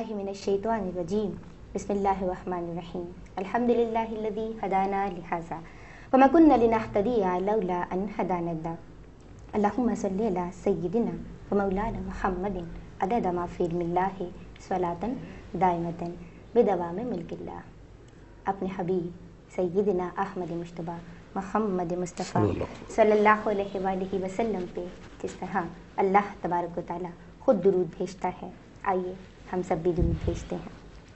बिस्मिल्लाहि मिनश्शैतानिर रजीम बिस्मिल्लाहिर रहमानिर रहीम अल्हम्दुलिल्लाहिल्लज़ी हदाना लिहाज़ा वमा कुन्ना लिनहतदिया लौला अन हदानल्लाह अल्लाहुम्मा सल्लि अला सय्यिदिना व मौलाना मुहम्मदिन अदद मा फ़ी इल्मिल्लाहि स्वलातन दाइमतन बिदवामि मुल्किल्लाह। अपने हबीब सय्यिदिना अहमद मुश्तबा मोहम्मद मुस्तफ़ा सल्लल्लाहु अलैहि वसल्लम पे जिस तरह अल्लाह तबारक व तआला खुद दुरूद भेजता है, आइए हम सब भी दुरूद भेजते हैं।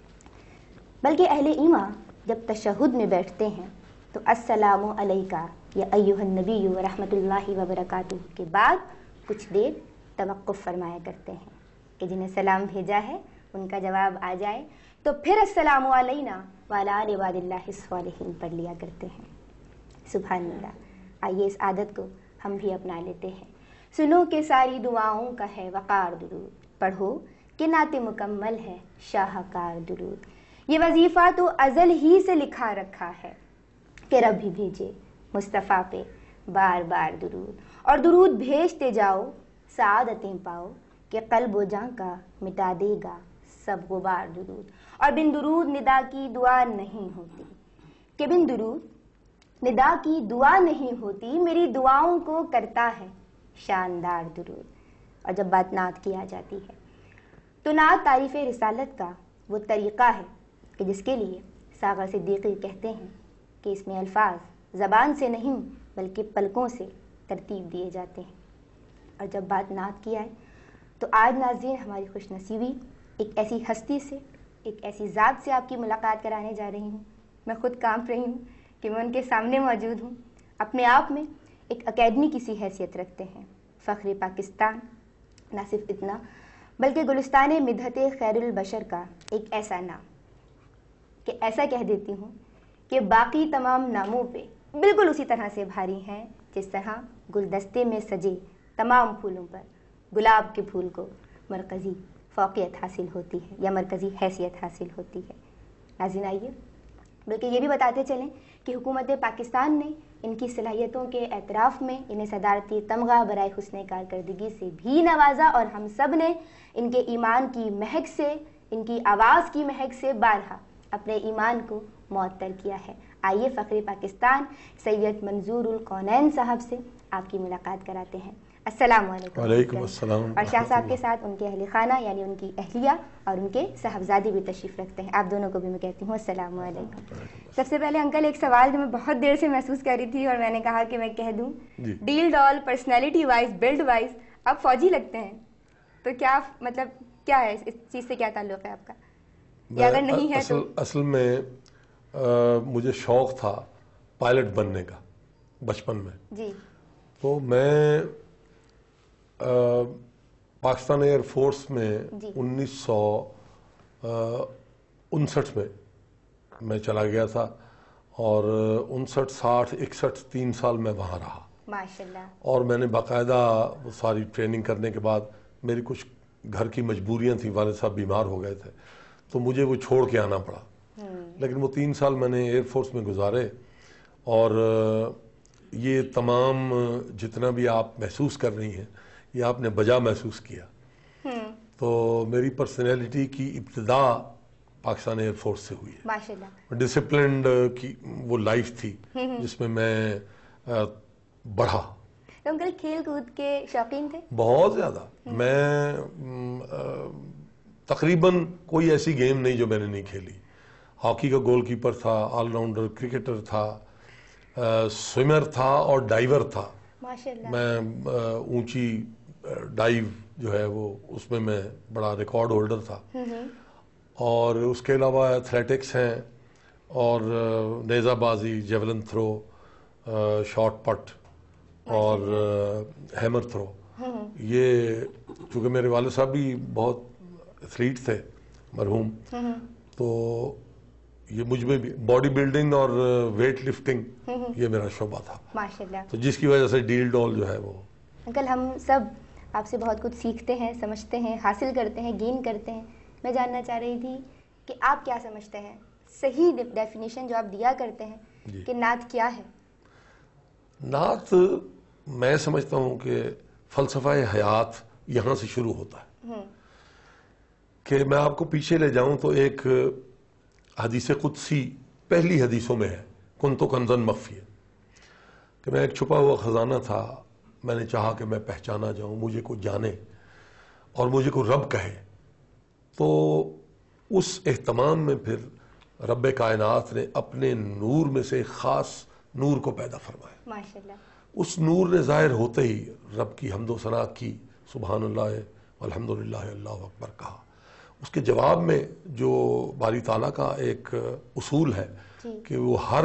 बल्कि अहले ईमान जब तशहुद में बैठते हैं तो अस्सलामु अलैका या अय्युहन नबी व रहमतुल्लाहि व बरकातुहू के बाद कुछ देर तवक्कुफ़ फरमाया करते हैं कि जिन्हें सलाम भेजा है उनका जवाब आ जाए तो फिर अस्सलामु अलैना व अला इबादिल्लाहि स्वालिहीन पढ़ लिया करते हैं। सुभान अल्लाह। आइए इस आदत को हम भी अपना लेते हैं। सुनो कि सारी दुआओं का है वक़ार दुरूद, पढ़ो कि नाते मुकम्मल है शाहकार दुरूद। ये वजीफ़ा तो अज़ल ही से लिखा रखा है कि रब भी भेजे मुस्तफ़ा पे बार बार दुरूद, और दुरूद भेजते जाओ सआदतें पाओ कि क़ल्ब व जान का मिटा देगा सब गुबार दुरूद। और बिन दुरूद निदा की दुआ नहीं होती, कि बिन दुरूद निदा की दुआ नहीं होती, मेरी दुआओं को करता है शानदार दुरूद। और जब बात नात की आ जाती है तो नात तारीफ़ रिसालत का वो तरीक़ा है कि जिसके लिए साग़र सिद्दीक़ी कहते हैं कि इसमें अल्फाज ज़बान से नहीं बल्कि पलकों से तरतीब दिए जाते हैं। और जब बात नात की आए तो आज नाज़रीन हमारी खुशनसीबी एक ऐसी हस्ती से, एक ऐसी ज़ात से आपकी मुलाकात कराने जा रही हूँ। मैं खुद कांप रही हूँ कि मैं उनके सामने मौजूद हूँ। अपने आप में एक अकेडमी की सी हैसियत रखते हैं, फ़ख्र पाकिस्तान। ना सिर्फ इतना बल्कि गुलिस्तान मिदहत खैरुल बशर का एक ऐसा नाम कि ऐसा कह देती हूँ कि बाकी तमाम नामों पे बिल्कुल उसी तरह से भारी हैं जिस तरह गुलदस्ते में सजे तमाम फूलों पर गुलाब के फूल को मरकज़ी फ़ौक़ियत हासिल होती है या मरकज़ी हैसियत हासिल होती है। नाज़रीन आइए बल्कि ये भी बताते चलें कि हुकूमत पाकिस्तान ने इनकी सलाहियतों के एतराफ़ में इन्हें सदारती तमगा बराए हुस्न कारकर्दगी से भी नवाजा, और हम सब ने इनके ईमान की महक से, इनकी आवाज़ की महक से बारहा अपने ईमान को मुअत्तर किया है। आइए फ़ख्र पाकिस्तान सैयद मंजूरुल कौनैन साहब से आपकी मुलाकात कराते हैं। अस्सलाम वालेकुम। और शाह साहब के साथ उनके अहले खाना यानी उनकी अहलिया और उनके साहबजादे भी तशरीफ़ रखते हैं। आप दोनों को भी मैं कहती हूँ अस्सलाम वालेकुम। सबसे पहले अंकल एक सवाल जो मैं बहुत देर से महसूस कर रही थी और मैंने कहा कि मैं कह दूँ, डील डॉल पर्सनैलिटी वाइज बिल्ड वाइज आप फ़ौजी लगते हैं, तो क्या मतलब क्या है इस चीज़ से क्या ताल्लुक़ है आपका, या अगर नहीं है तो? असल में मुझे शौक़ था पायलट बनने का बचपन में जी। तो मैं पाकिस्तान एयरफोर्स में 1959 में मैं चला गया था और 59, 60, 61 3 साल मैं वहाँ रहा माशाल्लाह। और मैंने बाकायदा सारी ट्रेनिंग करने के बाद मेरी कुछ घर की मजबूरियाँ थी, वालिद साहब बीमार हो गए थे तो मुझे वो छोड़ के आना पड़ा। लेकिन वो 3 साल मैंने एयरफोर्स में गुजारे और ये तमाम जितना भी आप महसूस कर रही हैं ये आपने बजा महसूस किया। तो मेरी पर्सनैलिटी की इब्तिदा पाकिस्तान एयरफोर्स से हुई है माशाल्लाह। डिसिप्लिन्ड की वो लाइफ थी जिसमें मैं बढ़ा। तो अंकल खेल कूद के शौकीन थे? बहुत ज़्यादा। मैं तकरीबन कोई ऐसी गेम नहीं जो मैंने नहीं खेली। हॉकी का गोलकीपर था, ऑलराउंडर क्रिकेटर था, स्विमर था और डाइवर था माशाल्लाह। मैं ऊंची डाइव जो है वो उसमें मैं बड़ा रिकॉर्ड होल्डर था और उसके अलावा एथलेटिक्स हैं और नेज़ाबाजी, जेवलिन थ्रो, शॉट पट और हैमर थ्रो। ये चूँकि मेरे वाले साहब भी बहुत एथलीट थे मरहूम, तो ये मुझ में भी बॉडी बिल्डिंग और वेट लिफ्टिंग ये मेरा शोबा था माशाल्लाह। तो जिसकी वजह से डील डॉल जो है वो। अंकल हम सब आपसे बहुत कुछ सीखते हैं, समझते हैं, हासिल करते हैं, गेन करते हैं। मैं जानना चाह रही थी कि आप क्या समझते हैं, सही डेफिनेशन जो आप दिया करते हैं कि नात क्या है? नात मैं समझता हूँ कि फ़लसफ़ा हयात यहाँ से शुरू होता है। کہ میں آپ کو پیچھے لے جاؤں تو ایک حدیث قدسی پہلی حدیثوں میں ہے، کنتو کنزن مخفی، کہ میں ایک چھپا ہوا خزانہ تھا، میں نے چاہا کہ میں پہچانا جاؤں، مجھے کو جانے اور مجھے کو رب کہے. تو اس اہتمام میں پھر رب کائنات نے اپنے نور میں سے خاص نور کو پیدا فرمایا. ماشاءاللہ. اس نور نے ظاہر ہوتے ہی رب کی حمد و ثنا کی، سبحان اللہ والحمدللہ اللہ اکبر کہا. اس کے جواب میں جو باری تعالیٰ کا ایک اصول ہے کہ وہ ہر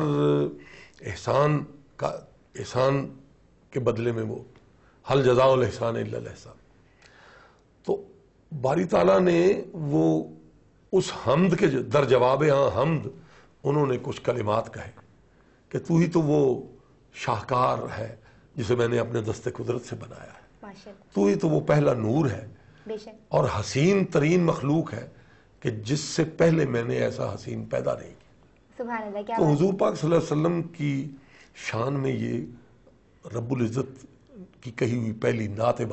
احسان کے بدلے میں وہ حل جزاء الاحسان الا الاحسان. تو باری تعالیٰ نے وہ اس حمد کے در جواب حمد انہوں نے کچھ کلمات کہے کہ تو ہی تو وہ شاہکار ہے جسے میں نے اپنے دست قدرت سے بنایا ہے، تو ہی تو وہ پہلا نور ہے اور حسین ترین مخلوق ہے کہ جس سے پہلے میں نے ایسا حسین پیدا نہیں کیا. سبحان اللہ. کیا تو حضور پاک صلی اللہ علیہ وسلم کی شان میں یہ رب العزت کی کہی ہوئی پہلی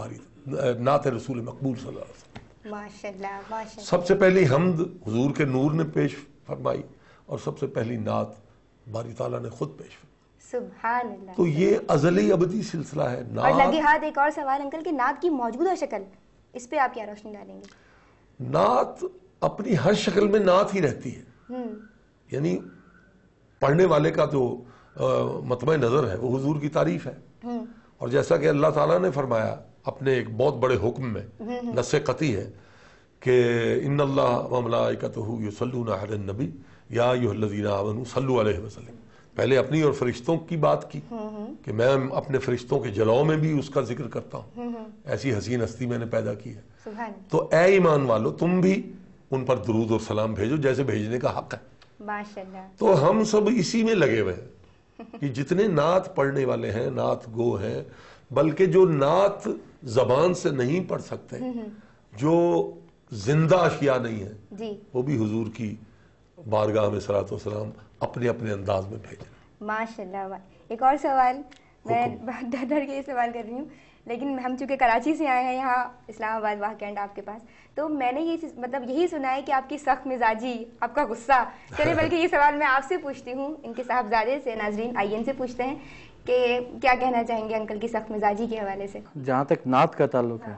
نعت رسول مقبول صلی اللہ علیہ وسلم. ماشاءاللہ ماشاءاللہ. سب سے پہلی حمد حضور کے نور نے پیش فرمائی اور سب سے پہلی نعت باری تعالیٰ نے خود پیش فرمائی. سبحان اللہ. تو یہ ازلی ابدی سلسلہ ہے. اور لگے ہاتھ ایک اور سوال انکل کہ نعت کی موجودہ شکل، اس پہ آپ کیا روشنی ڈالیں گے؟ نعت اپنی ہر شکل میں نعت ہی رہتی ہے، یعنی پڑھنے والے کا جو مطمع نظر ہے وہ حضور کی تعریف ہے. اور جیسا کہ اللہ تعالیٰ نے فرمایا اپنے ایک بہت بڑے حکم میں، نص قطعی ہے کہ ان اللہ وملائکتہ یصلون علی النبی یا ایھا الذین آمنوا صلوا علیہ وسلم. پہلے اپنی اور فرشتوں کی بات کی کہ میں اپنے فرشتوں کے جلووں میں بھی اس کا ذکر کرتا ہوں، ایسی حسین ہستی میں نے پیدا کی ہے. تو اے ایمان والو تم بھی ان پر درود اور سلام بھیجو جیسے بھیجنے کا حق ہے. ماشاءاللہ. تو ہم سب اسی میں لگے ہوئے ہیں کہ جتنے نعت پڑھنے والے ہیں، نعت گو ہیں، بلکہ جو نعت زبان سے نہیں پڑھ سکتے، جو زندہ اشیاء نہیں ہیں، وہ بھی حضور کی بارگاہ میں صلاۃ و سلام اپنے اپنے انداز میں بھیجیں. ماشاءاللہ. ایک اور سوال، میں ڈر ڈر کے یہ سوال کر رہی ہوں، لیکن ہم چونکہ کراچی سے آئے ہیں یہاں اسلام آباد واہ کینٹ آپ کے پاس، تو میں نے یہ مطلب یہی سنا ہے کہ آپ کی سخت مزاجی، آپ کا غصہ. چلے بلکہ یہ سوال میں آپ سے پوچھتی ہوں، ان کے صاحبزادے سے. ناظرین آئیے ان سے پوچھتے ہیں کہ کیا کہنا چاہیں گے انکل کی سخت مزاجی کے حوالے سے. جہاں تک نعت کا تعلق ہے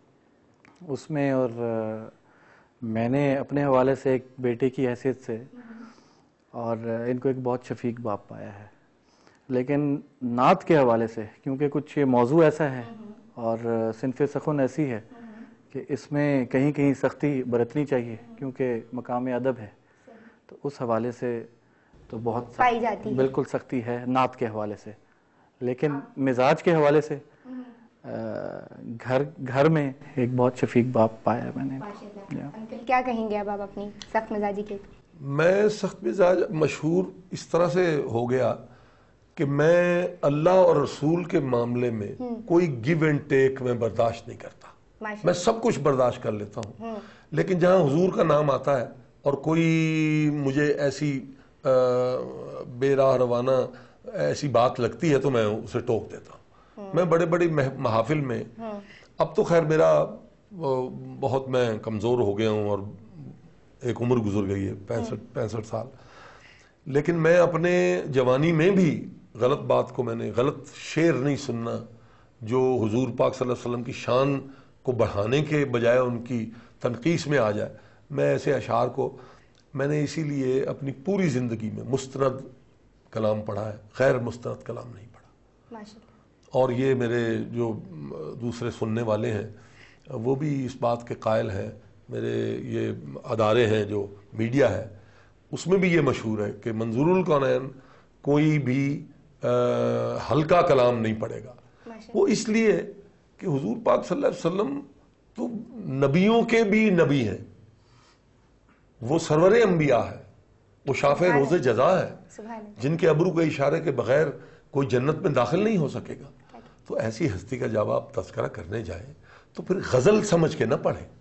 اس میں، اور میں نے اپنے حوالے سے ایک بیٹے کی حیثیت سے اور ان کو ایک بہت شفیق باپ پایا ہے، لیکن نعت کے حوالے سے کیونکہ کچھ یہ موضوع ایسا ہے اور صنف سخن ایسی ہے کہ اس میں کہیں کہیں سختی برتنی چاہیے کیونکہ مقام ادب ہے، تو اس حوالے سے تو بہت پائی جاتی ہے، بالکل سختی ہے نعت کے حوالے سے. لیکن مزاج کے حوالے سے گھر میں ایک بہت شفیق باپ پایا ہے میں نے. انکل کیا کہیں گے اب آپ اپنی سخت مزاجی کے؟ میں سخت مزاج مشہور اس طرح سے ہو گیا کہ میں اللہ اور رسول کے معاملے میں کوئی گیو اینڈ ٹیک میں برداشت نہیں کرتا. میں سب کچھ برداشت کر لیتا ہوں، لیکن جہاں حضور کا نام آتا ہے اور کوئی مجھے ایسی بے راہ روانہ ایسی بات لگتی ہے تو میں اسے ٹوک دیتا ہوں. میں بڑے بڑے محافل میں، اب تو خیر میرا بہت میں کمزور ہو گیا ہوں اور ایک عمر گزر گئی ہے 65 سال، لیکن میں اپنے جوانی میں بھی غلط بات کو، میں نے غلط شعر نہیں سننا جو حضور پاک صلی اللہ علیہ وسلم کی شان کو بڑھانے کے بجائے ان کی تنقیص میں آ جائے. میں ایسے اشعار کو، میں نے اسی لیے اپنی پوری زندگی میں مستند کلام پڑھا ہے، غیر مستند کلام نہیں پڑھا. اور یہ میرے جو دوسرے سننے والے ہیں وہ بھی اس بات کے قائل ہیں. میرے یہ ادارے ہیں جو میڈیا ہے اس میں بھی یہ مشہور ہے کہ منظور الکونین کوئی بھی ہلکا کلام نہیں پڑھے گا. وہ اس لیے کہ حضور پاک صلی اللہ علیہ وسلم تو نبیوں کے بھی نبی ہیں، وہ سرور انبیاء ہے، وہ شافع روز جزا ہے، جن کے ابرو کے اشارے کے بغیر کوئی جنت میں داخل نہیں ہو سکے گا. تو ایسی ہستی کا جب آپ تذکرہ کرنے جائیں تو پھر غزل سمجھ کے نہ پڑھیں.